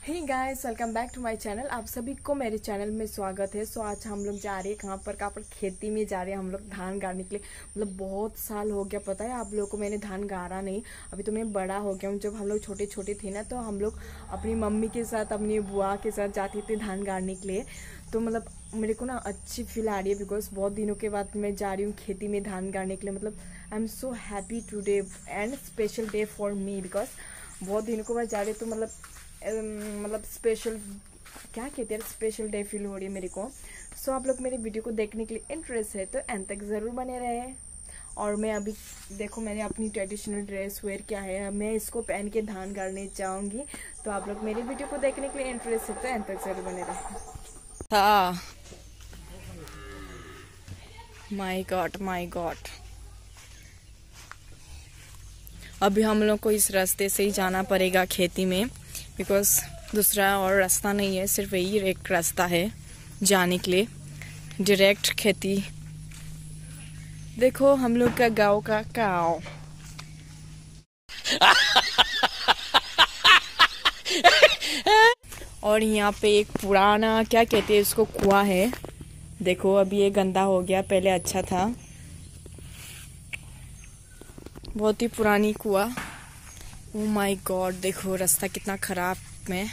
Hey guys, welcome back to my channel. आप सभी को मेरे चैनल में स्वागत है। आज हम लोग जा रहे हैं कहाँ पर खेती में जा रहे हैं हम लोग धान गाड़ने के लिए। मतलब बहुत साल हो गया, पता है आप लोगों को, मैंने धान गाड़ा नहीं। अभी तो मैं बड़ा हो गया हूँ। जब हम लोग छोटे छोटे थे ना, तो हम लोग अपनी मम्मी के साथ, अपनी बुआ के साथ जाते थे धान गाड़ने के लिए। तो मतलब मेरे को ना अच्छी फील आ रही है, बिकॉज बहुत दिनों के बाद मैं जा रही हूँ खेती में धान गाड़ने के लिए। मतलब I am so happy today and special day for me, because बहुत दिनों के बाद जा रहे, तो मतलब स्पेशल, क्या कहते हैं, स्पेशल डे फील हो रही है मेरे को। सो आप लोग मेरे वीडियो को देखने के लिए इंटरेस्ट है तो एंड तक ज़रूर बने रहे। और मैं अभी देखो, मैंने अपनी ट्रेडिशनल ड्रेस वेयर किया है, मैं इसको पहन के धान गाड़ने जाऊंगी। तो आप लोग मेरी वीडियो को देखने के लिए इंटरेस्ट है तो एंड तक ज़रूर बने रहे। माय गॉड, अभी हम लोग को इस रास्ते से ही जाना पड़ेगा खेती में, बिकॉज दूसरा और रास्ता नहीं है, सिर्फ यही एक रास्ता है जाने के लिए डायरेक्ट खेती। देखो हम लोग का गांव का काव। और यहाँ पे एक पुराना, क्या कहते हैं उसको, कुआं है। देखो अभी ये गंदा हो गया, पहले अच्छा था। बहुत ही पुरानी कुआं। ओह माय गॉड, देखो रास्ता कितना खराब में।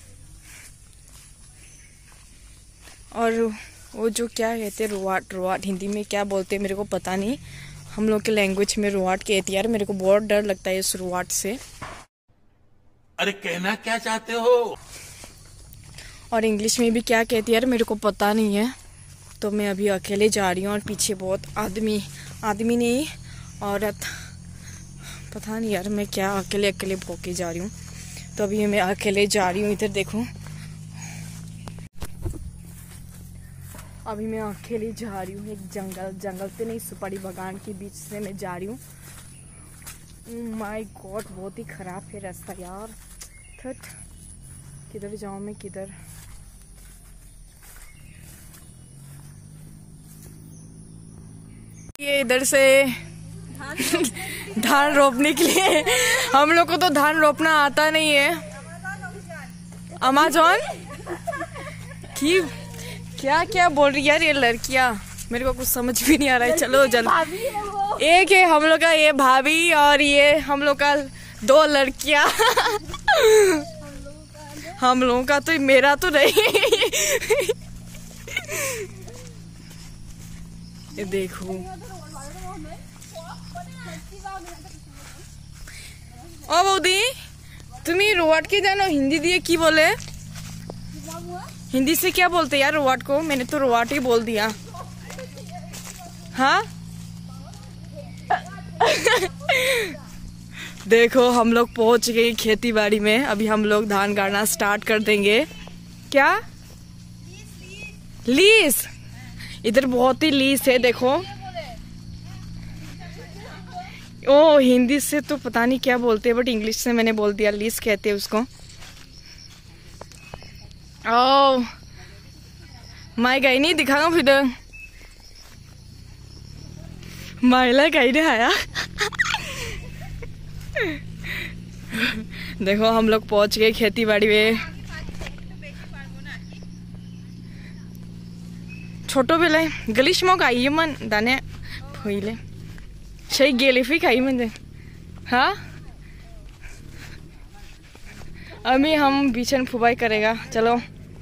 और वो जो क्या कहते हैं, रुआट हिंदी में क्या बोलते हैं मेरे को पता नहीं, हम लोग के लैंग्वेज में रुआट कहती है। यार मेरे को बहुत डर लगता है इस रुआट से। अरे कहना क्या चाहते हो? और इंग्लिश में भी क्या कहती है यार मेरे को पता नहीं है। तो मैं अभी अकेले जा रही हूँ और पीछे बहुत आदमी नहीं, औरत, पता नहीं यार मैं क्या अकेले भोके जा रही हूँ। तो अभी मैं अकेले जा रही हूँ। इधर देखो, अभी मैं अकेले जा रही हूँ एक जंगल पे नहीं, सुपारी बागान के बीच से मैं जा रही हूँ। माय गॉड, बहुत ही खराब है रास्ता यार। थट, किधर जाऊँ मैं, किधर? ये इधर से धान रोपने के लिए। हम लोग को तो धान रोपना आता नहीं है। अमेज़न की क्या क्या बोल रही है यार ये लड़कियां, मेरे को कुछ समझ भी नहीं आ रहा है। चलो जल्दी, एक है हम लोग का ये भाभी और ये हम लोग का दो लड़कियां। हम लोगों का तो, मेरा तो नहीं। ये देखो, ओ बौदी, तुम्हें रोवाट के जानो हिंदी दिए की बोले? हिंदी से क्या बोलते यार रोवाट को? मैंने तो रोवाट ही बोल दिया। हाँ देखो हम लोग पहुंच गए खेती बाड़ी में। अभी हम लोग धान गाड़ना स्टार्ट कर देंगे। क्या लीस? इधर बहुत ही लीस है। देखो, ओ हिंदी से तो पता नहीं क्या बोलते हैं, बट इंग्लिश से मैंने बोल दिया, लीज कहते हैं उसको। ओ माय गई नहीं दिखाऊं फिर माइला गई नहीं आया। देखो हम लोग पहुंच गए खेती बाड़ी में। छोटो बेले गलिश मग आई मन दाने फैले सही गेले फी खाई मंदे। हाँ अभी हम बिछन फुबाई करेगा। चलो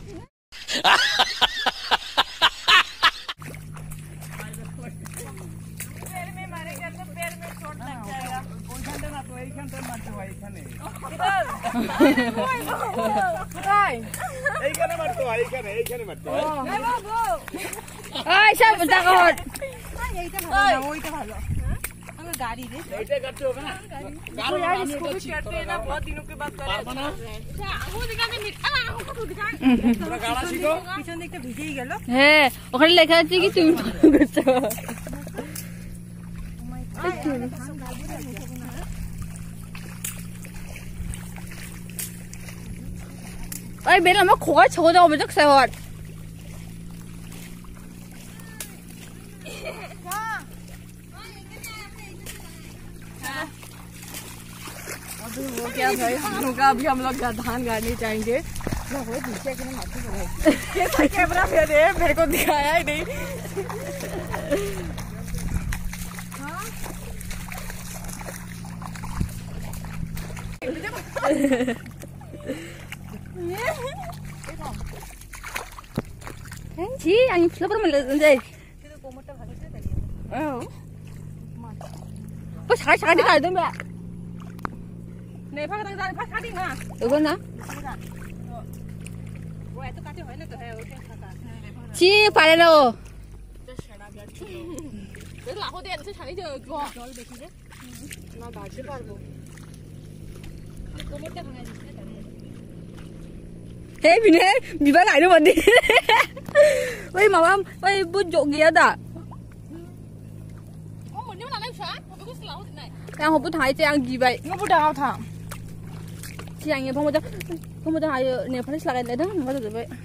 गाड़ी करते हो ना, यार इसको भी करते हैं ना, बहुत दिनों के बाद कर रहे हैं। ওখানে লেখা আছে কি তুমি করছো? ওই বেলা আমার খোয়া ছোট দাও বেজক সেহট। हो गया अभी हम लोग धान गाड़ने जाएंगे। कैमरा मेरे को दिखाया ही नहीं। Anh lapor malah jadi. Pas hari di kali tu mbak. Itu na? Ci pada lo. Hey, bini, bibar lain tu mandi. Woi, mama, woi, bujuk dia dah. Yang aku thai yang gibai. Nggak udah था। Siang ini kamu dah ayo Nepal selagi ada dah, nggak ada baik.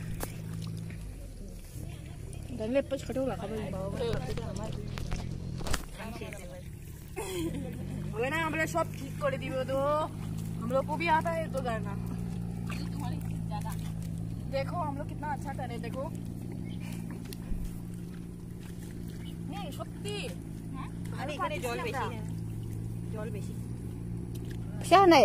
Dan lepas kadang lah kamu bawa. वो ना हम लोग सब ठीक कर दी वो तो हम लोग को भी आता है तो करना। देखो हम लोग कितना अच्छा करे देखो। नहीं सत्ती। अरे खाने जॉल बेची है। जॉल बेची। Siapa naik?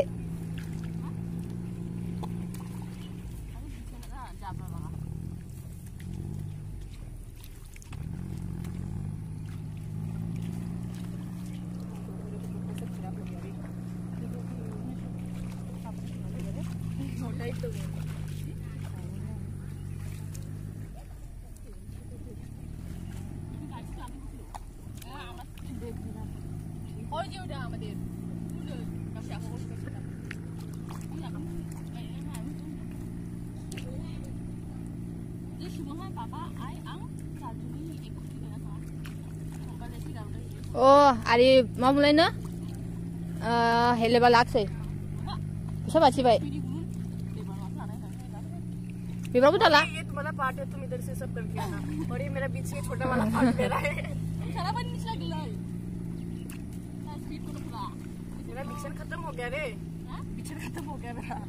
Oh, hari mau mulai na? Hele balak sih. Bisa baca baik. Biar betul lah. ये तुम्हारा पार्ट है तुम इधर से सब करके आना और ये मेरा बीच में छोटा वाला पार्ट मेरा है। मेरा मिक्सर खत्म हो गया रे। मिक्सर खत्म हो गया मेरा।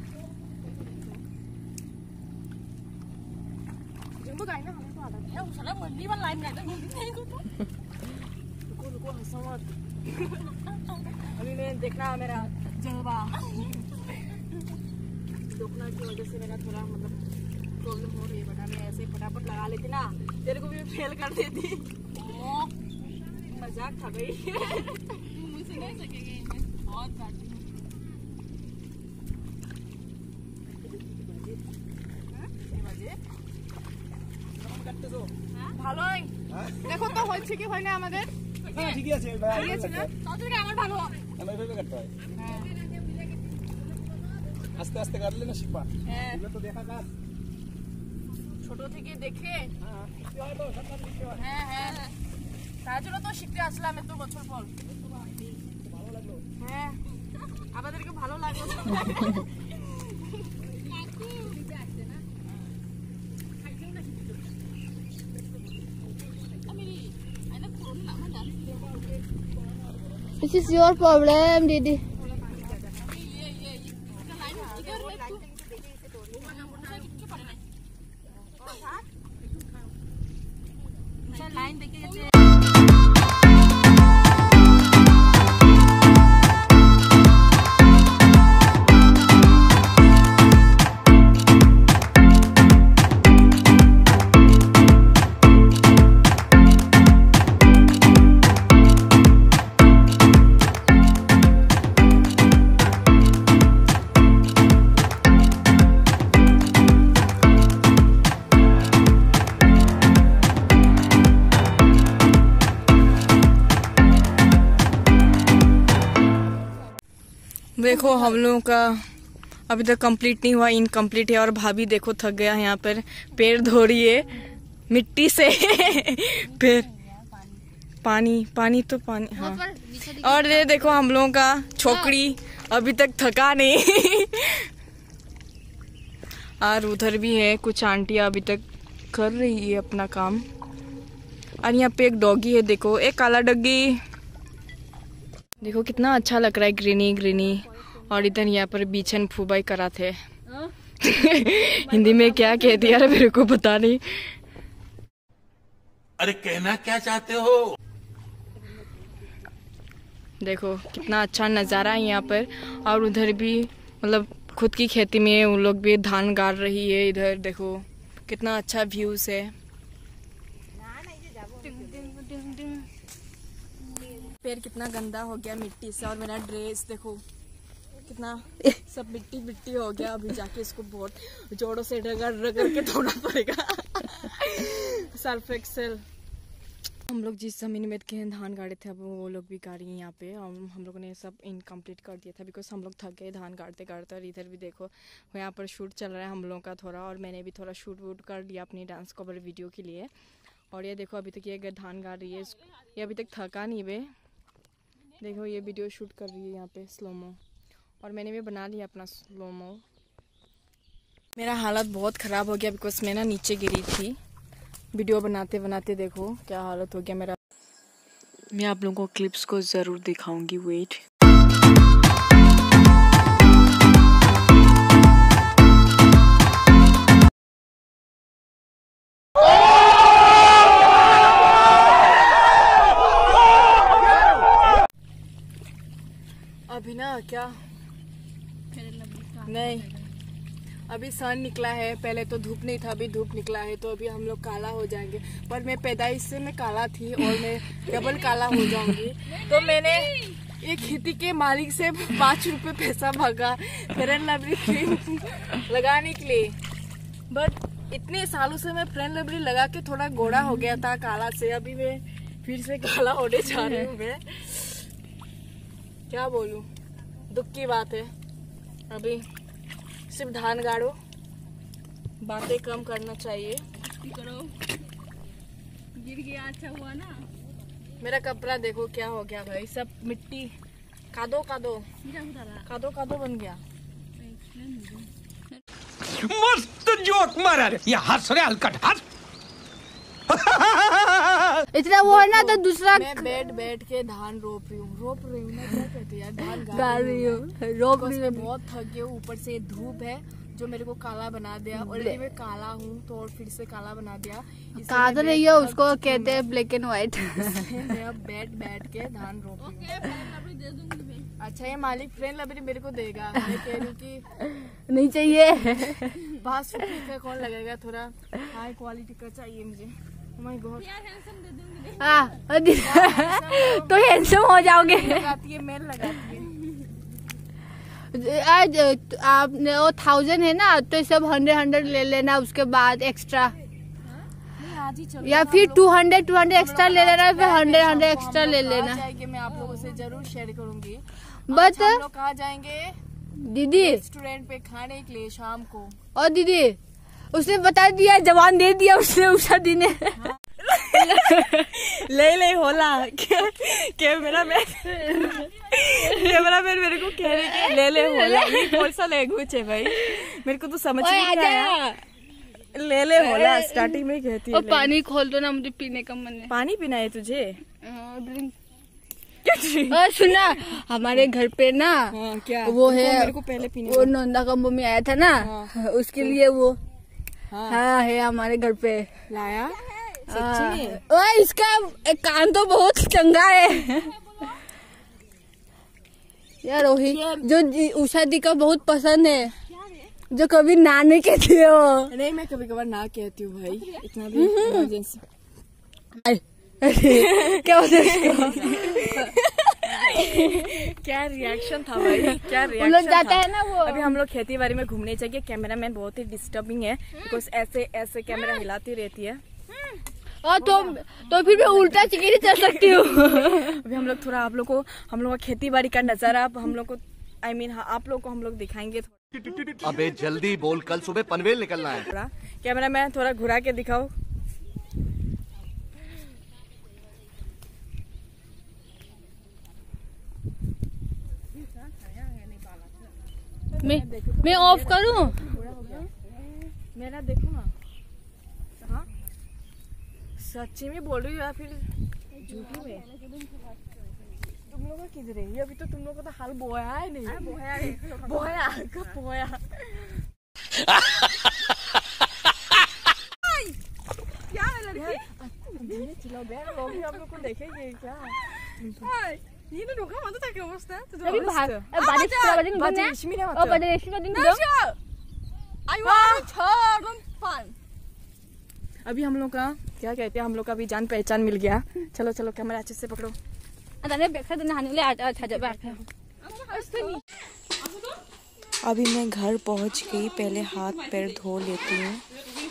जिम्बो गाय ना हमें तो आता है। वो साला मंडी वाला लाइन गाय तो नहीं को तो। रुको हंसो मत। अभी मैं देखना मेरा जलवा। दुखना की वजह से मेरा थोड़ा मतलब प्रॉब्लम हो रही है बट मैं ऐसे फटाफट लगा लेती ना तेरे को भी फेल कर देती। मजाक था भाई। मुझसे नहीं सकेंगे बहुत बात। ভালোই দেখো তো হচ্ছে কি হয় না আমাদের হ্যাঁ ঠিকই আছে ভাই ঠিক আছে না তাহলে আমার ভালো আমরা এইভাবে কাটতে হয় আস্তে আস্তে কাটলে না শিপা হ্যাঁ এগুলো তো দেখা কাজ ছোট থেকে দেখে হ্যাঁ হ্যাঁ তার জন্য তো শিখতে আসলাম এত বছর পর ভালো লাগলো হ্যাঁ আমাদেরকে ভালো লাগলো This is your problem, Didi. Line देखिए देखो हम लोगों का अभी तक कंप्लीट नहीं हुआ, इनकम्प्लीट है। और भाभी देखो थक गया है, यहाँ पर पैर धो रही है मिट्टी से। फिर पानी पानी तो पानी हाँ। और ये देखो हम लोगों का छोकरी अभी तक थका नहीं। और उधर भी है कुछ आंटियां अभी तक कर रही है अपना काम। और यहाँ पे एक डॉगी है, देखो एक काला डॉगी। देखो कितना अच्छा लग रहा है, ग्रीनी ग्रीनी। और इधर यहाँ पर बीचन फुबाई करा थे। हिंदी में क्या कहती है मेरे को पता नहीं। अरे कहना क्या चाहते हो? देखो कितना अच्छा नज़ारा है यहाँ पर। और उधर भी मतलब खुद की खेती में उन लोग भी धान गाड़ रही है। इधर देखो कितना अच्छा व्यूज है। पैर कितना गंदा हो गया मिट्टी से, और मेरा ड्रेस देखो कितना सब मिट्टी मिट्टी हो गया। अभी जाके इसको बहुत जोरों से रगड़ रगड़ के धोना पड़ेगा। Surf Excel. हम लोग जिस जमीन में के धान गाड़े थे अब वो लोग भी गाड़ी हैं यहाँ पे। हम लोगों ने सब इनकम्प्लीट कर दिया था बिकॉज हम लोग थक गए धान गाड़ते गाड़ते। और इधर भी देखो यहाँ पर शूट चल रहा है हम लोगों का थोड़ा, और मैंने भी थोड़ा शूट वूट कर लिया अपनी डांस कवर वीडियो के लिए। और ये देखो अभी तक ये धान गाड़ रही है, ये अभी तक थका नहीं बे। देखो ये वीडियो शूट कर रही है यहाँ पे स्लोमो, और मैंने भी बना लिया अपना स्लोमो। मेरा हालत बहुत ख़राब हो गया बिकॉज मैं ना नीचे गिरी थी वीडियो बनाते बनाते। देखो क्या हालत हो गया मेरा। मैं आप लोगों को क्लिप्स को ज़रूर दिखाऊंगी, वेट। अभी ना क्या नहीं, अभी सन निकला है। पहले तो धूप नहीं था, अभी धूप निकला है तो अभी हम लोग काला हो जाएंगे। पर मैं पैदाइश से मैं काला थी और मैं डबल काला हो जाऊंगी। तो मैंने एक खेती के मालिक से 5 रुपए पैसा मांगा फेयर एंड लवली क्रीम लगाने के लिए। बट इतने सालों से मैं फेयर एंड लवली लगा के थोड़ा गोरा हो गया था काला से। अभी मैं फिर से काला होने जा रही हूँ। मैं क्या बोलूं, दुख की बात है। अभी सिर्फ धान गाड़ो, बातें कम करना चाहिए। करो, गिर गया, अच्छा हुआ ना। मेरा कपड़ा देखो क्या हो गया भाई, सब मिट्टी कादो कादो कादो कादो बन गया। मस्त जोक मारा रे, ये हंस रहे हलकट हंस। इतना वो है ना तो दूसरा मैं बैठ के धान रोप रही हूँ ना, क्या कहते हैं यार, धान गा रही हूँ, रोप रही हूँ। बहुत थक गई हूँ, ऊपर से धूप है जो मेरे को काला बना दिया। ऑलरेडी मैं काला हूँ तो और फिर से काला बना दिया। कादो नहीं है, उसको कहते हैं ब्लैक एंड व्हाइट। मैं अब बैठ के धान रोप रही हूँ। अच्छा ये मालिक फ्रेंड लबरी मेरे को देगा। मैं कह रही हूँ कि नहीं चाहिए। 5 रुपये का कौन लगेगा, थोड़ा हाई क्वालिटी का चाहिए मुझे। Oh my God। तो हैंडसम हो जाओगे। लगाती है, मेल लगाती है। आज आपने वो 1000 है ना तो सब 100 ले लेना, उसके बाद एक्स्ट्रा आज ही चलो, या फिर 200 एक्स्ट्रा ले लेना, फिर 100 एक्स्ट्रा ले लेना। मैं आप लोगों से जरूर शेयर करूंगी। बट हम लोग कहाँ जाएंगे दीदी, रेस्टोरेंट पे खाने के लिए शाम को। और दीदी उसने बता दिया, जवान दे दिया उसने उषा दी ने। ले होला कैमरा मैन मेरे को कह रहे कि ले होला। ये कौन सा लैंग्वेज है भाई, मेरे को तो समझ नहीं आया। ले होला स्टार्टिंग में कहती है। और पानी खोल दो ना, मुझे पीने का मन है। पानी पीना है तुझे? ड्रिंक। और सुना, हमारे घर पे ना क्या वो है, मेरे को पहले पीने वो नंदा का मम्मी आया था ना, उसके लिए वो हाँ है हमारे घर पे लाया। सच्ची में? ओए इसका कान तो बहुत चंगा है यार। वही जो उषा दी का बहुत पसंद है, जो कभी ना नहीं कहती हो। नहीं मैं कभी कभार ना कहती हूँ भाई, इतना भी इमरजेंसी। क्या होता है क्या रिएक्शन था भाई, क्या रिएक्शन लोग जाता है ना वो। अभी हम लोग खेती बाड़ी में घूमने चाहिए। कैमरामैन बहुत ही डिस्टर्बिंग है बिकॉज ऐसे कैमरा हिलाती रहती है। और तो फिर मैं उल्टा चिकनी चल सकती हूँ। अभी हम लोग थोड़ा आप लोग को हम लोग का खेती बाड़ी का नजारा हम लोग को आप लोग को हम लोग दिखाएंगे। अबे जल्दी बोल, कल सुबह पनवेल निकलना है। थोड़ा कैमरामैन थोड़ा घुरा के दिखाओ। मैं ऑफ करूँ? मेरा देखो ना। हाँ सच्ची में बोल रही हो या फिर झूठी में? तुम लोग का किधर है ये? अभी तो तुम लोग का तो हाल बोया है नहीं। बोया है, बोया कब बोया? क्या है लड़की? धीरे चिल्लाओ बे, लोग भी आप लोग को देखेंगे क्या? ये ना ढोका मत था क्या अवस्था? अभी भाग बारिश का दिन बात ना रेशमी ने ओ बड़े रेशमी का दिन दो आई वांट टू फन। अभी हम लोग का क्या कहते हैं, हम लोग का अभी जान पहचान मिल गया। चलो चलो कैमरा अच्छे से पकड़ो। अरे बैठा दिन नहाने ले अच्छा जब बैठा अभी मैं घर पहुंच गई, पहले हाथ पैर धो लेती हूँ।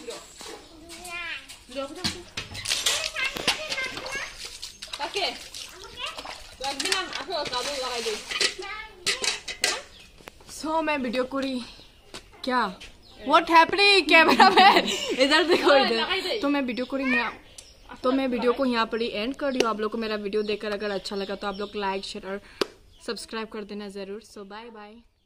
सो मैं वीडियो करी क्या? What happening? कैमरा मैन इधर देखो इधर। तो मैं वीडियो को यहाँ पर ही एंड कर रही हूँ। आप लोग को मेरा वीडियो देखकर अगर अच्छा लगा तो आप लोग लाइक शेयर और सब्सक्राइब कर देना जरूर। So bye bye.